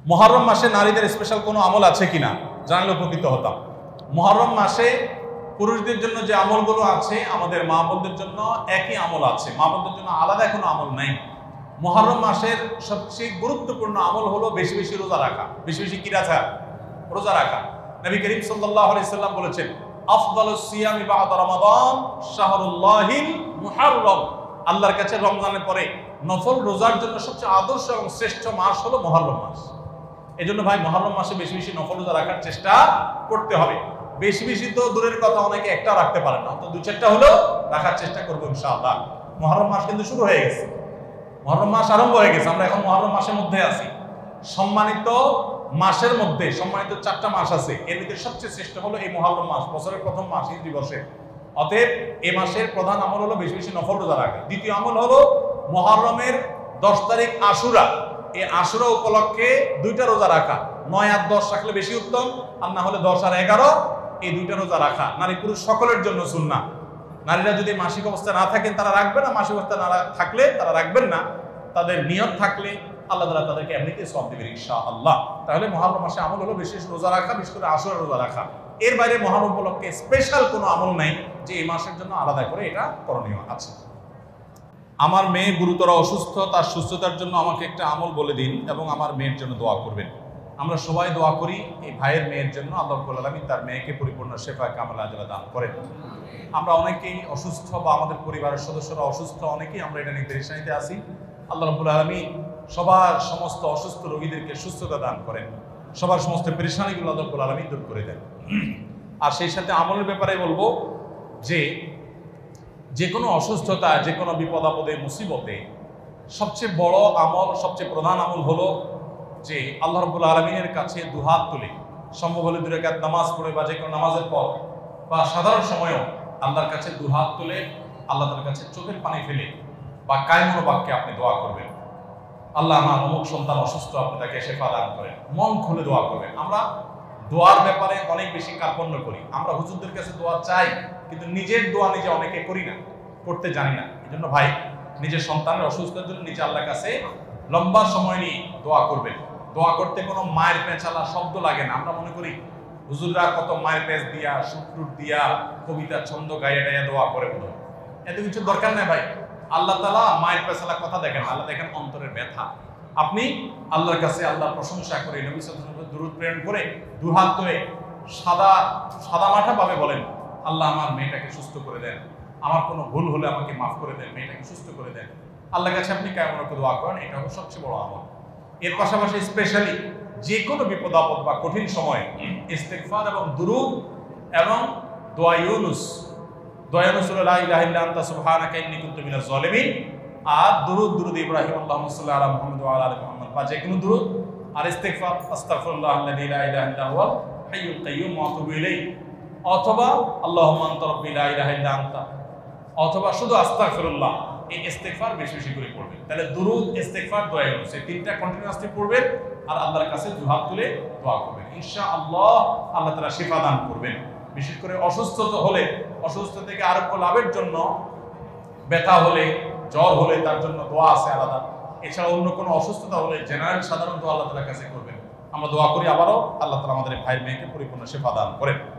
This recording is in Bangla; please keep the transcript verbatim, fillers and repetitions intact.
মুহররম মাসে নারীদের স্পেশাল কোনো আমল আছে কিনা জানলে উপকৃত হতাম। মুহররম মাসে পুরুষদের জন্য যে আমলগুলো আছে আমাদের মা বোনদের জন্য একই আমল আছে, মা বোনদের জন্য আলাদা কোনো আমল নাই। মুহররম মাসের সবচেয়ে গুরুত্বপূর্ণ আমল হলো বেশি বেশি রোজা রাখা। বেশি বেশি কি রাখা? রোজা রাখা। নবী করিম সাল্লাল্লাহু আলাইহি সাল্লাম বলেছেন, আফদালুস সিয়ামি বা'দা রমাদান শাহরুল্লাহিল মুহররম। আল্লাহর কাছে রমজানের পরে নফল রোজার জন্য সবচেয়ে আদর্শ এবং শ্রেষ্ঠ মাস হলো মুহররম মাস। এই জন্য ভাই মুহররম মাসে বেশি বেশি নফল রোজা রাখার চেষ্টা করতে হবে। বেশি বেশি তো দূরের কথা, অনেকে একটা রাখতে পারে না, তো দু চারটা হলো রাখার চেষ্টা করবো ইনশাআল্লাহ। মুহররম মাস কিন্তু শুরু হয়ে গেছে, মুহররম মাস আরম্ভ হয়ে গেছে। আমরা এখন মুহররম মাসের মধ্যে আছি। সম্মানিত মাসের মধ্যে সম্মানিত চারটা মাস আছে, এর ভিতরে সবচেয়ে শ্রেষ্ঠ হলো এই মুহররম মাস, বছরের প্রথম মাস হিজরি বর্ষে। অতএব এই মাসের প্রধান আমল হলো বেশি বেশি নফল রোজা রাখা। দ্বিতীয় আমল হলো মুহররমের দশ তারিখ আশুরা, এই আশুরা উপলক্ষে দুইটা রোজা রাখা। নয় আর দশ রাখলে বেশি উত্তম, আর না হলে দশ আর এগারো এই দুইটা রোজা রাখা নারী পুরুষ সকলের জন্য সুন্নাহ। নারীরা যদি মাসিক অবস্থায় না থাকেন তারা রাখবেন না, মাসিক অবস্থায় না থাকলে তারা রাখবেন না। তাদের নিয়ত থাকলে আল্লাহ তাআলা তাদেরকে এমনিতেই সওয়াব দিবেন ইনশাআল্লাহ। তাহলে মুহররম মাসে আমল হলো বিশেষ রোজা রাখা, বিশেষ করে আশুরা রোজা রাখা। এর বাইরে মুহররম উপলক্ষে স্পেশাল কোনো আমল নাই যে এই মাসের জন্য আলাদা করে এটা করণীয় আছে। আমার মেয়ে গুরুতর অসুস্থ, তার সুস্থতার জন্য আমাকে একটা আমল বলে দিন এবং আমার মেয়ের জন্য দোয়া করবেন। আমরা সবাই দোয়া করি এই ভাইয়ের মেয়ের জন্য, আল্লাহ রাব্বুল আলামিন তার মেয়েকে পরিপূর্ণ শেফা কামাল আজলা দান করেন। আমরা অনেকেই অসুস্থ বা আমাদের পরিবারের সদস্যরা অসুস্থ, অনেকেই আমরা এটা নিয়ে পেরেশানিতে আছি। আল্লাহ রাব্বুল আলামিন সবার সমস্ত অসুস্থ রোগীদেরকে সুস্থতা দান করেন, সবার সমস্ত পেরেশানিগুলো আল্লাহ রাব্বুল আলামিন দূর করে দেন। আর সেই সাথে আমলের ব্যাপারে বলবো যে যে কোনো অসুস্থতা, যে কোনো বিপদ আপদে মুসিবতে সবচেয়ে বড় আমল, সবচেয়ে প্রধান আমল হলো যে আল্লাহ রাব্বুল আলামিনের কাছে দুহাত তুলে, সম্ভব হলে দুই রাকাত নামাজ পড়ে বা যে কোনো নামাজের পর বা সাধারণ সময়েও আল্লাহর কাছে দুহাত তুলে আল্লাহ তাআলার কাছে চোখের পানি ফেলে বা কায়মনো বাক্যে আপনি দোয়া করবেন, আল্লাহ আমার অমুক সন্তান অসুস্থ, আপনি তাকে শেফা দান করেন। মন খুলে দোয়া করবেন। আমরা দোয়ার ব্যাপারে অনেক বেশি কার্পণ্য করি, আমরা হুজুরদের কাছে দোয়া চাই কিন্তু নিজের দোয়া নিজে অনেকে করি না, করতে জানি না। এই জন্য ভাই নিজের সন্তানের অসুস্থতার জন্য নিজে আল্লাহর কাছে লম্বা সময় নিয়ে দোয়া করবেন। দোয়া করতে কোনো মায়ের পেঁচালা শব্দ লাগে না। আমরা মনে করি হুজুররা কত মায়ের পেঁচ দিয়া, শুক্রুর দিয়া, কবিতা ছন্দ গাইয়া গাইয়া দোয়া করে, বলো এত কিছু দরকার নেই ভাই। আল্লাহ তাআলা মায়ের পেঁচালা কথা দেখেন, আল্লাহ দেখেন অন্তরের ব্যথা। আপনি আল্লাহর কাছে আল্লাহর প্রশংসা করে, নবী সাল্লাল্লাহু আলাইহি ওয়াসাল্লাম দুরূদ প্রেরণ করে দুহাত ধরে সাদা সাদা মাঠা ভাবে বলেন, আল্লাহ আমার মেয়েটাকে সুস্থ করে দেন, আমার কোনো ভুল হলে আমাকে মাফ করে দেন, মেয়েটাকে সুস্থ করে দেন। আল্লাহর কাছে আপনি কেমন করে দোয়া করেন, এটা হলো সবচেয়ে বড় আমল। এর পাশাপাশি স্পেশালি যে কোনো বিপদ আপদ বা কঠিন সময়ে ইস্তেগফার এবং দুরূদ এবং দোয়া ইউনুস, দোয়া ইউনুস লা ইলাহা ইল্লা আনতা সুবহানাকা ইন্নী কুনতু মিনাজ জালিমিন, আর দুরূদ দুরূদ ইব্রাহিম আল্লাহুম্মা সাল্লি আলা মুহাম্মাদ ওয়া আলা আলি মুহাম্মাদ, বা যে কোনো দুরূদ। আর ইস্তেগফার আস্তাগফিরুল্লাহ আল্লাযী লা ইলাহা ইল্লা হুয়াল হাইয়ুল কাইয়্যুম ওয়া আতুবু ইলাইহি, অথবা আল্লাহুম্মা আনতা রাব্বী লা ইলাহা ইল্লা আনতা, অথবা শুধু আস্তাগফিরুল্লাহ। এই ইস্তেগফার বেশি বেশি করে পড়বেন। তাহলে দুরূদ, ইস্তেগফার, দোয়া ইউনুস এই তিনটা কন্টিনিউয়াসলি পড়বেন আর আল্লাহর কাছে দুহাত তুলে দোয়া করবেন। ইনশাআল্লাহ আল্লাহ তাআলা শিফা দান করবেন। বিশেষ করে অসুস্থ হলে, অসুস্থ থেকে আরোগ্য লাভের জন্য, ব্যথা হলে, জ্বর হলে তার জন্য দোয়া আছে আলাদা। এছাড়া অন্য কোনো অসুস্থতা হলে জেনারেল সাধারণ দোয়া আল্লাহ তাআলার কাছে করবেন। আমরা দোয়া করি আবারও আল্লাহ তাআলা আমাদের ভাইয়ের মেয়েকে পরিপূর্ণ শিফা দান করেন।